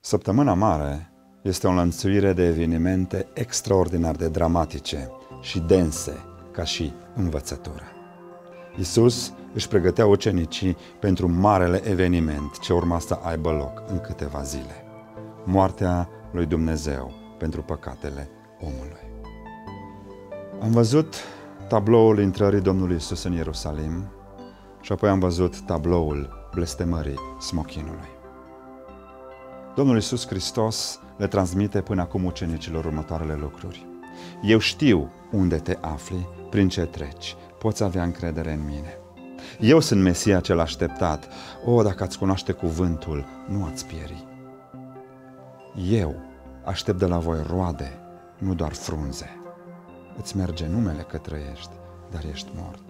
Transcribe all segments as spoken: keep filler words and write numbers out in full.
Săptămâna Mare este o înlănțuire de evenimente extraordinar de dramatice și dense ca și învățătură. Iisus își pregătea ucenicii pentru marele eveniment ce urma să aibă loc în câteva zile. Moartea lui Dumnezeu pentru păcatele omului. Am văzut tabloul intrării Domnului Iisus în Ierusalim și apoi am văzut tabloul blestemării smochinului. Domnul Iisus Hristos le transmite până acum ucenicilor următoarele lucruri. Eu știu unde te afli, prin ce treci, poți avea încredere în mine. Eu sunt Mesia cel așteptat. O, dacă ați cunoaște cuvântul, nu ați pieri. Eu aștept de la voi roade, nu doar frunze. Îți merge numele că trăiești, dar ești mort.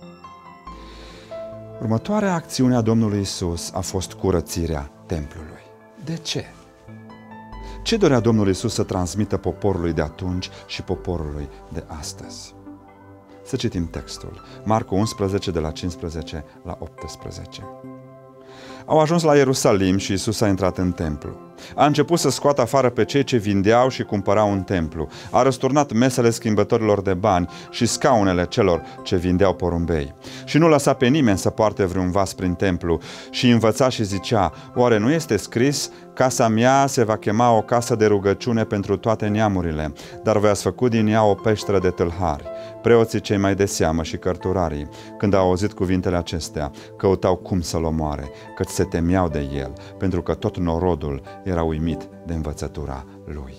Următoarea acțiune a Domnului Iisus a fost curățirea templului. De ce? Ce dorea Domnul Iisus să transmită poporului de atunci și poporului de astăzi? Să citim textul. Marcu unsprezece, de la cincisprezece la optsprezece. Au ajuns la Ierusalim și Iisus a intrat în templu. A început să scoată afară pe cei ce vindeau și cumpărau în templu. A răsturnat mesele schimbătorilor de bani și scaunele celor ce vindeau porumbei. Și nu lăsa pe nimeni să poarte vreun vas prin templu și învăța și zicea: oare nu este scris: casa mea se va chema o casă de rugăciune pentru toate neamurile, dar voi ați făcut din ea o peșteră de tâlhari. Preoții cei mai de seamă și cărturarii, când au auzit cuvintele acestea, căutau cum să-l omoare, căci se temeau de el, pentru că tot norodul era uimit de învățătura lui.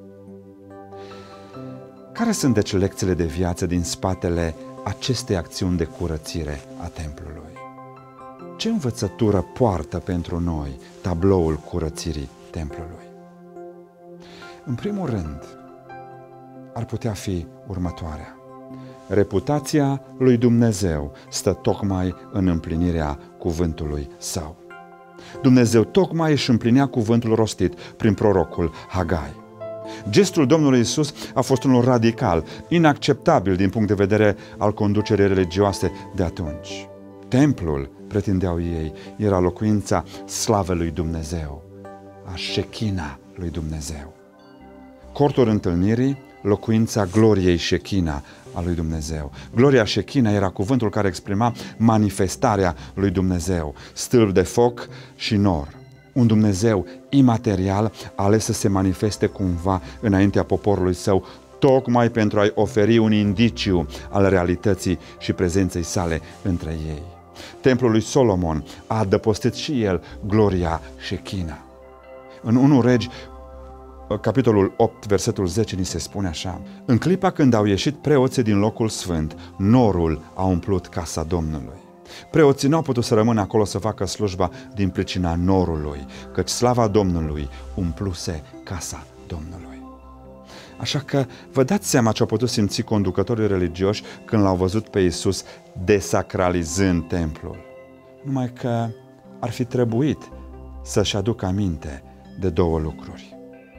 Care sunt deci lecțiile de viață din spatele acestei acțiuni de curățire a templului? Ce învățătură poartă pentru noi tabloul curățirii templului? În primul rând, ar putea fi următoarea. Reputația lui Dumnezeu stă tocmai în împlinirea cuvântului său. Dumnezeu tocmai își împlinea cuvântul rostit prin prorocul Hagai. Gestul Domnului Iisus a fost unul radical, inacceptabil din punct de vedere al conducerii religioase de atunci. Templul, pretindeau ei, era locuința slavei lui Dumnezeu, a Shechina lui Dumnezeu. Cortul întâlnirii, locuința gloriei Shechina a lui Dumnezeu. Gloria Shechina era cuvântul care exprima manifestarea lui Dumnezeu, stâlp de foc și nor. Un Dumnezeu imaterial ales să se manifeste cumva înaintea poporului său, tocmai pentru a-i oferi un indiciu al realității și prezenței sale între ei. Templul lui Solomon a adăpostit și el gloria Shechina. În întâi Regi, capitolul opt, versetul zece, ni se spune așa: în clipa când au ieșit preoții din locul sfânt, norul a umplut casa Domnului. Preoții nu au putut să rămână acolo să facă slujba din pricina norului, căci slava Domnului umpluse casa Domnului. Așa că vă dați seama ce au putut simți conducătorii religioși când l-au văzut pe Iisus desacralizând templul. Numai că ar fi trebuit să-și aducă aminte de două lucruri.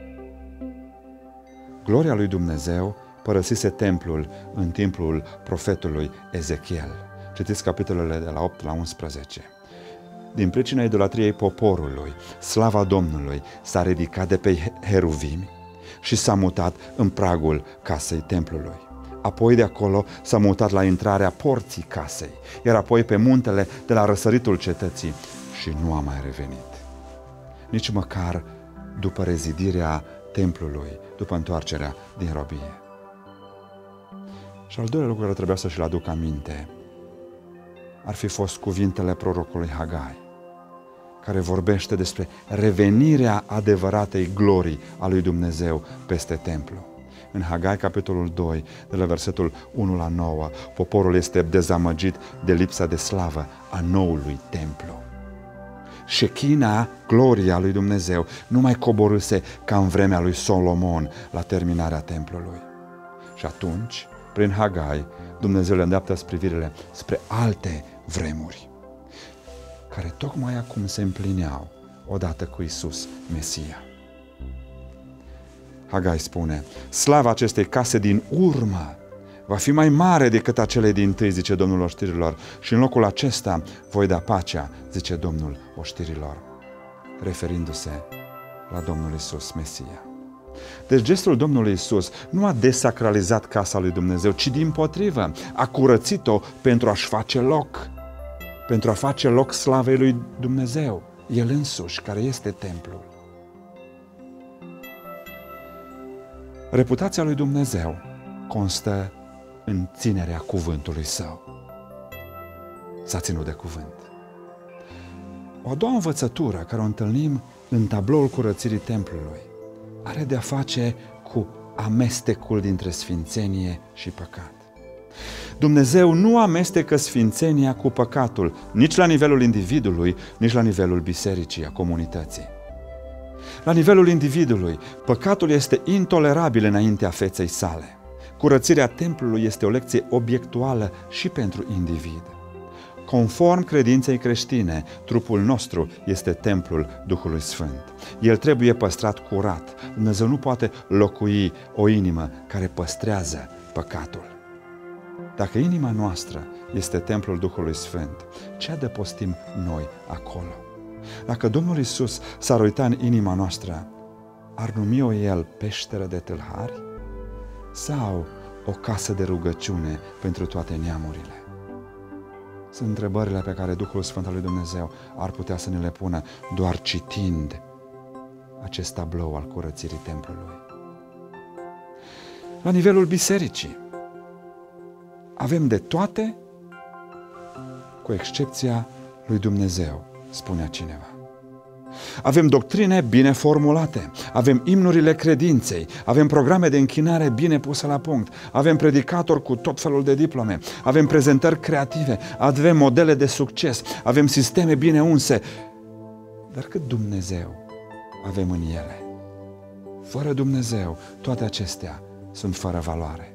Gloria lui Dumnezeu părăsise templul în timpul profetului Ezechiel. Citiți capitolele de la opt la unsprezece. Din pricina idolatriei poporului, slava Domnului s-a ridicat de pe heruvimi și s-a mutat în pragul casei templului. Apoi de acolo s-a mutat la intrarea porții casei, iar apoi pe muntele de la răsăritul cetății și nu a mai revenit. Nici măcar după rezidirea templului, după întoarcerea din robie. Și al doilea lucru care trebuia să și-l aduc aminte ar fi fost cuvintele prorocului Hagai, care vorbește despre revenirea adevăratei glorii a lui Dumnezeu peste templu. În Hagai, capitolul doi, de la versetul unu la nouă, poporul este dezamăgit de lipsa de slavă a noului templu. Shechina, gloria lui Dumnezeu, nu mai coborâse ca în vremea lui Solomon la terminarea templului. Și atunci, prin Hagai, Dumnezeu le îndreaptă privirile spre alte vremuri, care tocmai acum se împlineau odată cu Iisus Mesia. Hagai spune: slava acestei case din urmă va fi mai mare decât acele din tâi, zice Domnul oștirilor, și în locul acesta voi da pacea, zice Domnul oștirilor, referindu-se la Domnul Iisus, Mesia. Deci gestul Domnului Iisus nu a desacralizat casa lui Dumnezeu, ci dimpotrivă, a curățit-o pentru a-și face loc, pentru a face loc slavei lui Dumnezeu, El însuși, care este templul. Reputația lui Dumnezeu constă în ținerea cuvântului Său. S-a ținut de cuvânt. O a doua învățătură care o întâlnim în tabloul curățirii templului are de-a face cu amestecul dintre sfințenie și păcat. Dumnezeu nu amestecă sfințenia cu păcatul, nici la nivelul individului, nici la nivelul bisericii, a comunității. La nivelul individului, păcatul este intolerabil înaintea feței sale. Curățirea templului este o lecție obiectuală și pentru individ. Conform credinței creștine, trupul nostru este templul Duhului Sfânt. El trebuie păstrat curat. Dumnezeu nu poate locui o inimă care păstrează păcatul. Dacă inima noastră este templul Duhului Sfânt, ce adăpostim noi acolo? Dacă Domnul Iisus s-ar uita în inima noastră, ar numi-o El peșteră de tâlhari? Sau o casă de rugăciune pentru toate neamurile? Sunt întrebările pe care Duhul Sfânt al lui Dumnezeu ar putea să ne le pună doar citind acest tablou al curățirii templului. La nivelul bisericii, avem de toate, cu excepția lui Dumnezeu, spunea cineva. Avem doctrine bine formulate, avem imnurile credinței, avem programe de închinare bine puse la punct, avem predicatori cu tot felul de diplome, avem prezentări creative, avem modele de succes, avem sisteme bine unse. Dar cât Dumnezeu avem în ele? Fără Dumnezeu, toate acestea sunt fără valoare.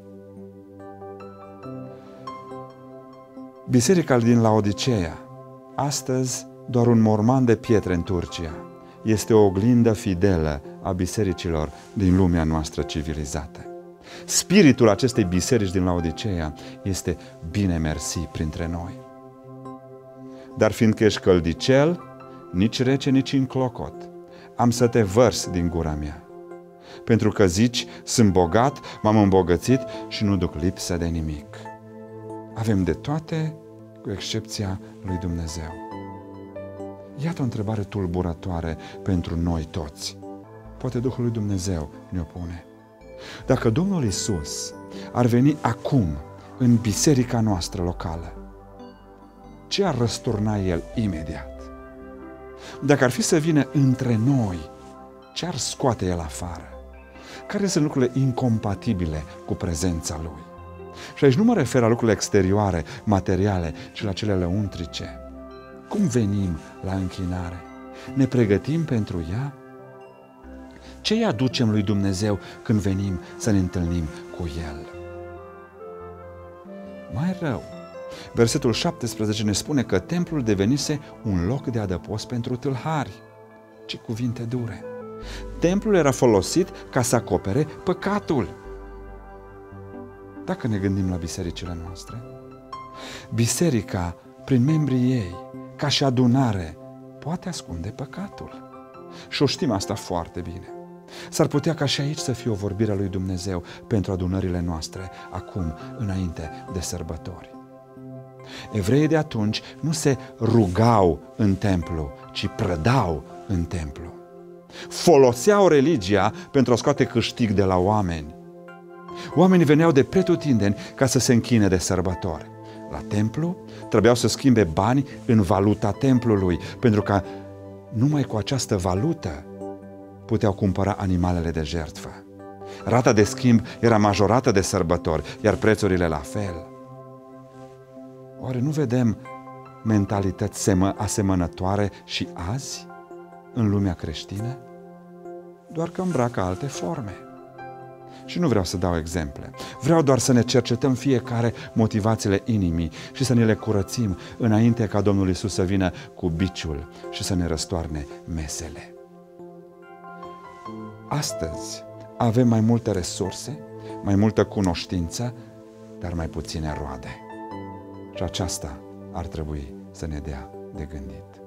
Biserica din Laodiceea, astăzi doar un morman de pietre în Turcia, este o oglindă fidelă a bisericilor din lumea noastră civilizată. Spiritul acestei biserici din Laodiceea este bine mersi printre noi. Dar fiindcă ești căldicel, nici rece, nici în clocot, am să te vărs din gura mea. Pentru că zici, sunt bogat, m-am îmbogățit și nu duc lipsă de nimic. Avem de toate, cu excepția lui Dumnezeu. Iată o întrebare tulburătoare pentru noi toți. Poate Duhul lui Dumnezeu ne-o pune. Dacă Domnul Iisus ar veni acum în biserica noastră locală, ce ar răsturna El imediat? Dacă ar fi să vină între noi, ce ar scoate El afară? Care sunt lucrurile incompatibile cu prezența Lui? Și aici nu mă refer la lucrurile exterioare, materiale, ci la cele lăuntrice. Cum venim la închinare? Ne pregătim pentru ea? Ce îi aducem lui Dumnezeu când venim să ne întâlnim cu El? Mai rău, versetul șaptesprezece ne spune că templul devenise un loc de adăpost pentru tâlhari. Ce cuvinte dure! Templul era folosit ca să acopere păcatul. Dacă ne gândim la bisericile noastre, biserica, prin membrii ei, ca și adunare, poate ascunde păcatul. Și o știm asta foarte bine. S-ar putea ca și aici să fie o vorbire a lui Dumnezeu pentru adunările noastre, acum, înainte de sărbători. Evreii de atunci nu se rugau în templu, ci prădau în templu. Foloseau religia pentru a scoate câștig de la oameni. Oamenii veneau de pretutindeni ca să se închine de sărbători. La templu trebuiau să schimbe bani în valuta templului, pentru că numai cu această valută puteau cumpăra animalele de jertfă. Rata de schimb era majorată de sărbători, iar prețurile la fel. Oare nu vedem mentalități asemănătoare și azi în lumea creștină? Doar că îmbracă alte forme. Și nu vreau să dau exemple. Vreau doar să ne cercetăm fiecare motivațiile inimii și să ne le curățim înainte ca Domnul Iisus să vină cu biciul și să ne răstoarne mesele. Astăzi avem mai multe resurse, mai multă cunoștință, dar mai puține roade. Și aceasta ar trebui să ne dea de gândit.